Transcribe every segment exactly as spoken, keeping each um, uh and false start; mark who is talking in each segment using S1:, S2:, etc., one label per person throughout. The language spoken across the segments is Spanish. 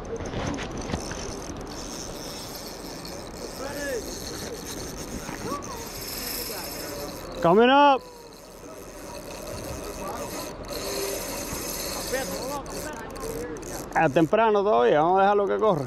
S1: Coming up. Es temprano todavía, vamos a dejarlo que corra.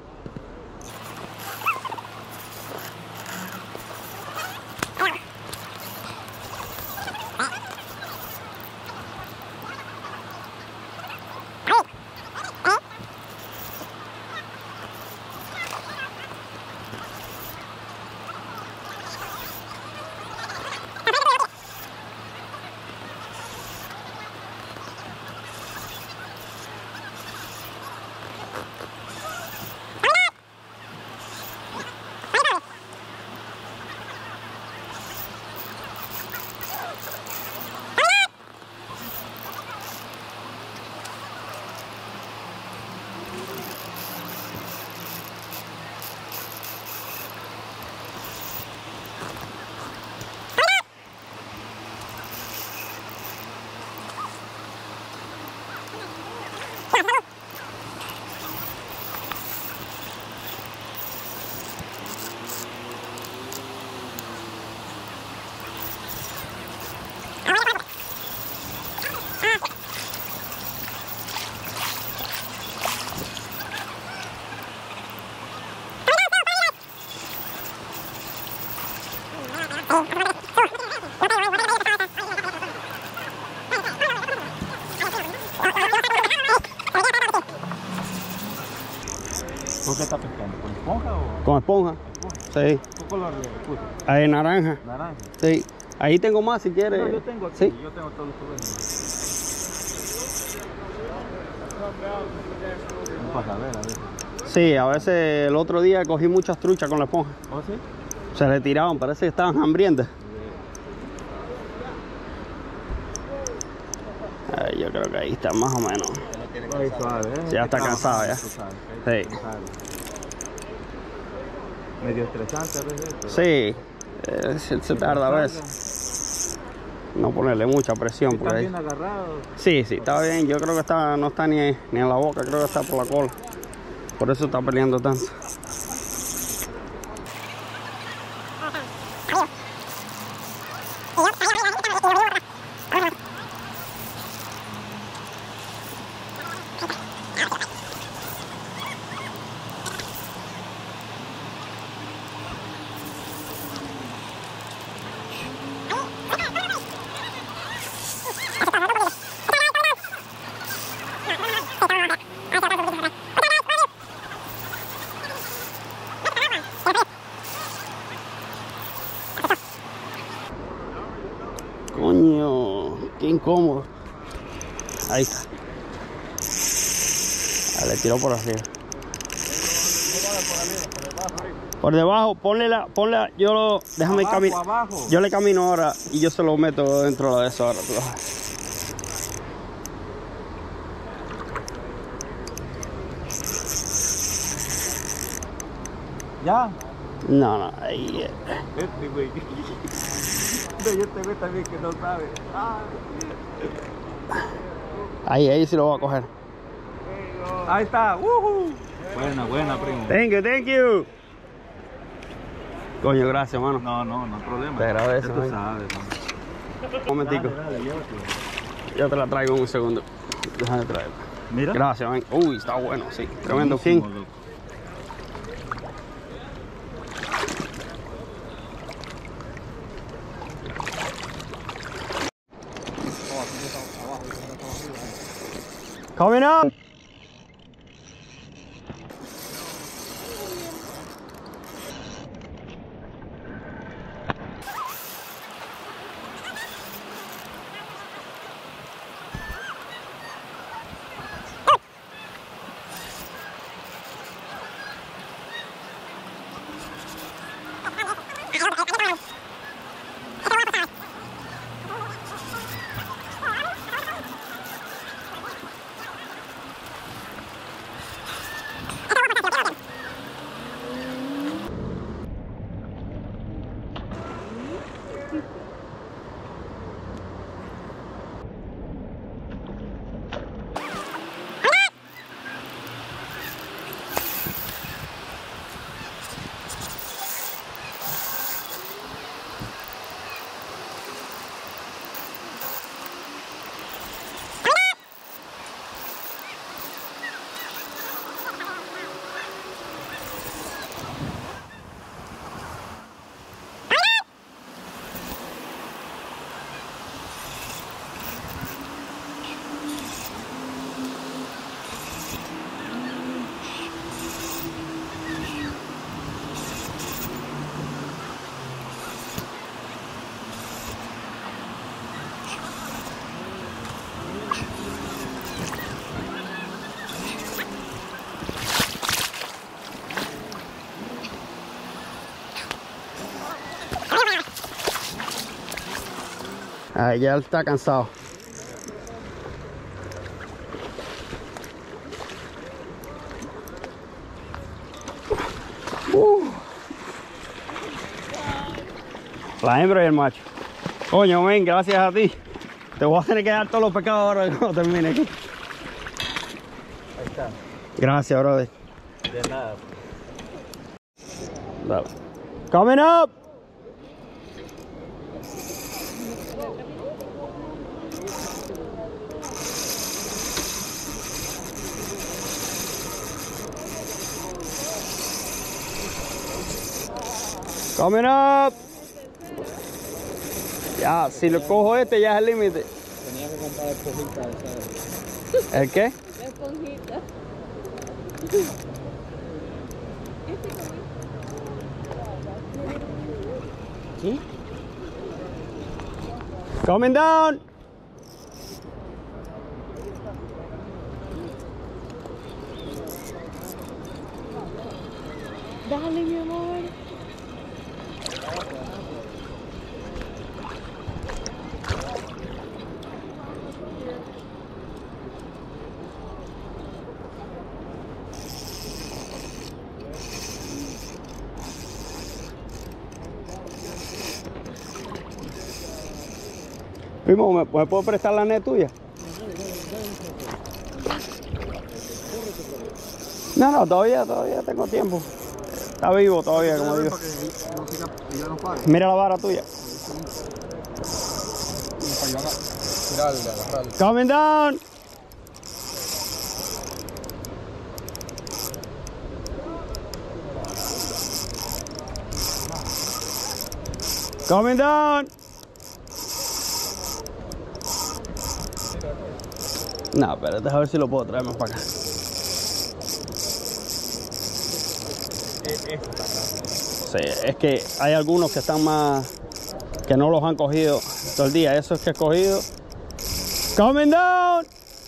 S2: ¿Por qué está pescando? ¿Con esponja o...?
S1: Con esponja.
S2: ¿Esponja?
S1: Sí.
S2: ¿Qué color le puso?
S1: Ahí naranja.
S2: Naranja.
S1: Sí. Ahí tengo más si quieres.
S2: No, yo tengo aquí.
S1: Sí.
S2: Yo tengo todos los juguetes. Un pasadero, a ver.
S1: Sí, a veces el otro día cogí muchas truchas con la esponja.
S2: ¿Oh, sí?
S1: Se le tiraban, parece que estaban hambrientas. Ay, yo creo que ahí está más o menos.
S2: Ay, suave, ¿eh?
S1: Ya está cansado ya. Sí.
S2: Medio estresante a veces. Pero...
S1: Sí, eh, se, se tarda a veces. No ponerle mucha presión.
S2: ¿Están
S1: Por ahí.
S2: bien agarrados?
S1: Sí, sí, está bien. Yo creo que está, no está ni, ni en la boca, creo que está por la cola. Por eso está peleando tanto. Coño, qué incómodo. Ahí está. Ah, le tiró por arriba. Por debajo, ponle la, ponle la, yo lo, déjame caminar. Yo le camino ahora y yo se lo meto dentro de eso ahora.
S2: ¿Ya?
S1: No, no, ahí. Eh.
S2: Este güey. No, yo te veo también que no sabe. Ah.
S1: Ahí, ahí sí lo voy a coger.
S2: Ahí está. Uh-huh. Buena, buena, primo.
S1: Thank you, thank you. Coño, gracias, hermano.
S2: No, no, no hay problema.
S1: Te agradezco.
S2: Ya tú
S1: man.
S2: sabes,
S1: Un momentico.
S2: Dale, dale, llévatelo.
S1: Yo te la traigo en un segundo. Déjame traerla.
S2: Mira.
S1: Gracias, man. Uy, está bueno, sí. Tremendo
S2: Buenísimo,
S1: king.
S2: loco.
S1: Coming up. Ah, ya él está cansado. Uh. La hembra y el macho. Coño, men, gracias a ti. Te voy a tener que dar todos los pecados ahora cuando termine aquí.
S2: Ahí está.
S1: Gracias, brother.
S2: De nada.
S1: Dale. Coming up. Coming up. Ya, si lo cojo este ya es el límite.
S2: Tenía que comprar esponjita esa.
S1: ¿El qué?
S3: La esponjita.
S2: ¿Sí?
S1: Coming down.
S3: Dale, mi amor.
S1: Primo, ¿me, ¿me puedo prestar la net tuya? No, no, todavía, todavía tengo tiempo. Está vivo todavía, como digo. Mira la vara tuya. Coming down. Coming down. No, espérate, a ver si lo puedo traer más para acá. Sí, es que hay algunos que están más... que no los han cogido todo el día. Esos que he cogido... Coming down.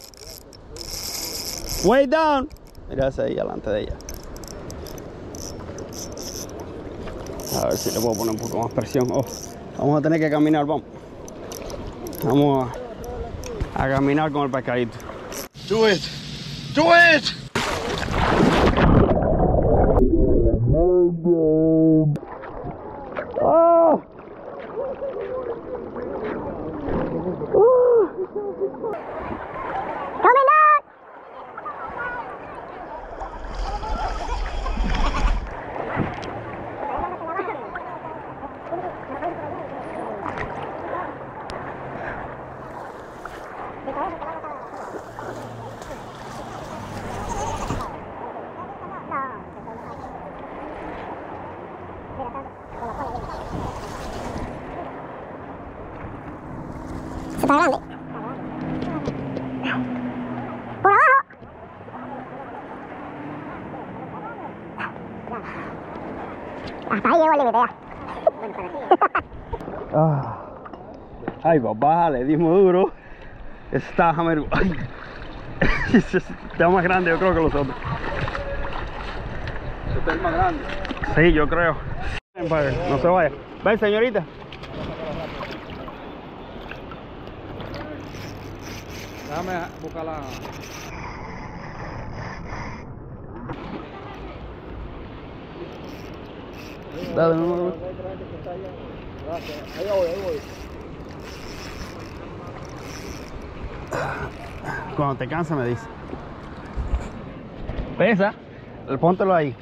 S1: Way down. Mira ese ahí delante de ella. A ver si le puedo poner un poco más presión. Oh, vamos a tener que caminar, vamos. Vamos a, a caminar con el pescadito.
S2: Do it. Do it.
S1: Oh.
S4: Está grande. Por abajo. Hasta ahí llegó el límite ya.
S1: Ah. Ay, papá, le dimos duro. Está hammer. Ay. Está más grande, yo creo que los otros.
S2: Este es más grande.
S1: Sí, yo creo. No se vaya. Ven, señorita.
S2: Déjame buscar la...
S1: Dale, no, no.
S2: Gracias. Ahí voy, ahí voy.
S1: Cuando te cansa me dice. Pesa. Póntelo ahí.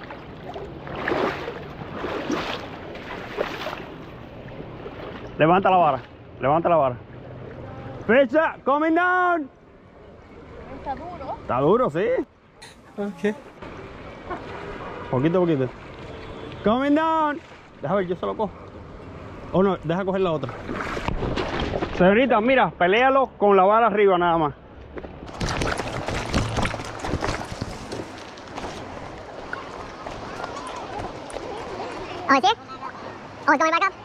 S1: Levanta la vara. Levanta la vara. Fecha, coming down.
S3: Está duro.
S1: Está duro, sí.
S2: Ok.
S1: Poquito a poquito. Coming down. Deja ver, yo se lo cojo. O oh, no, deja coger la otra. Señorita, mira, peléalo con la vara arriba nada más.
S4: Oye, oye, toma acá.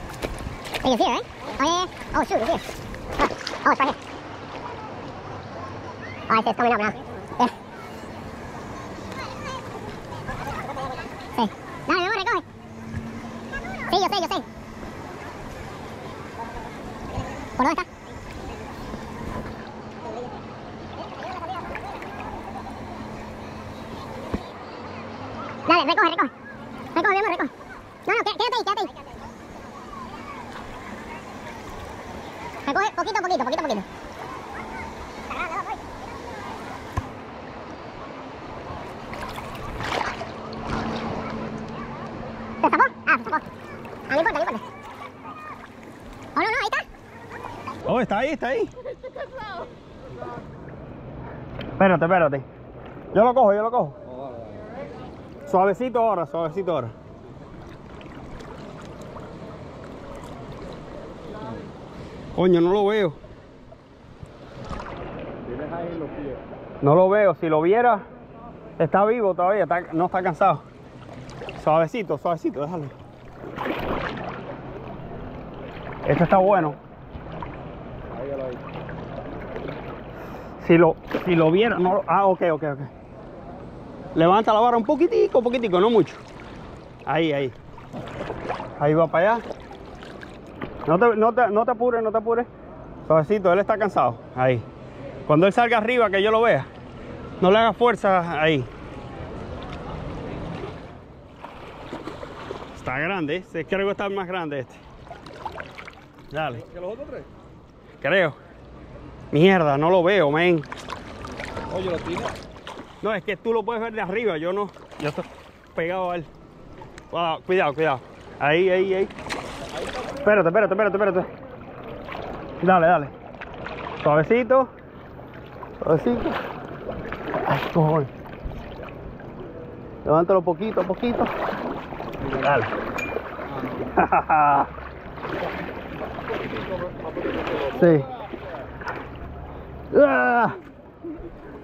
S4: It's here, right? Oh, yeah, yeah. Oh, shoot, it's here. Oh, oh, it's right here. Oh, ese es coming up now. Yeah. Sí. Dale, mi amor, recoge. Sí, yo sé, yo sé. ¿Por dónde está? Dale, recoge, recoge. Recoge, mi amor, recoge. No, no, quédate ahí, quédate ahí. Recoge poquito a poquito, poquito a poquito. ¿Se tapó? Ah, se tapó. Ah, no importa, no importa. Oh, no, no, ahí está.
S1: Oh, está ahí, está ahí. Espérate, espérate. Yo lo cojo, yo lo cojo. Suavecito ahora, suavecito ahora. Coño, no lo veo.
S2: Tienes ahí en los pies.
S1: No lo veo. Si lo viera, está vivo todavía, está- no está cansado. Suavecito, suavecito, déjalo. Este está bueno.
S2: Ahí, ahí.
S1: Si lo, si lo viera, no lo... Ah, ok, ok, ok. Levanta la vara un poquitico, poquitico, no mucho. Ahí, ahí. Ahí va para allá. No te, no te, no te apures, no te apures. Suavecito, él está cansado. Ahí. Cuando él salga arriba, que yo lo vea. No le haga fuerza ahí. Está grande, ¿eh? Sí, creo que está más grande este. Dale.
S2: ¿Que los otros tres?
S1: Creo. Mierda, no lo veo, men.
S2: Oye, lo tienes.
S1: No, es que tú lo puedes ver de arriba, yo no. Yo estoy pegado a él. Wow, cuidado, cuidado. Ahí, ahí, ahí. Espérate, espérate, espérate, espérate. Dale, dale. Suavecito. Suavecito. Ay, cojones. Levántalo poquito, poquito. Dale. Sí. Ah.